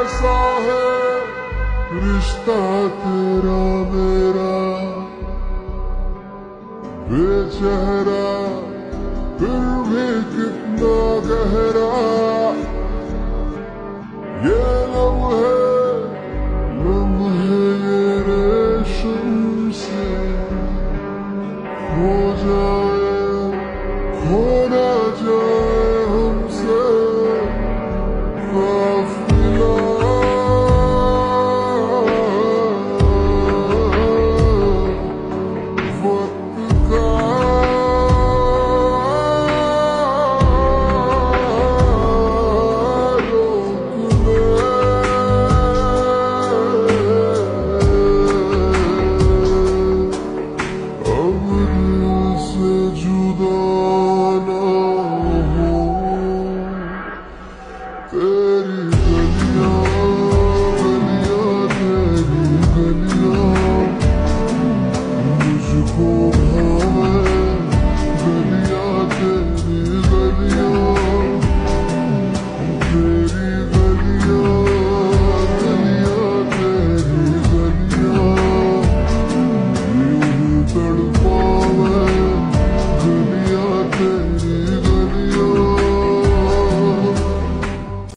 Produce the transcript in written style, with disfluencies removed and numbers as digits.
कैसा है रिश्ता तेरा मेरा, बेचेहरा फिर भी कितना गहरा। ये लम्हे ये रेशम से हो जाए, हो ना जाए हमसे काफिला। वक्त का तेरी गलियां गलियां तेरी गलियां मुझको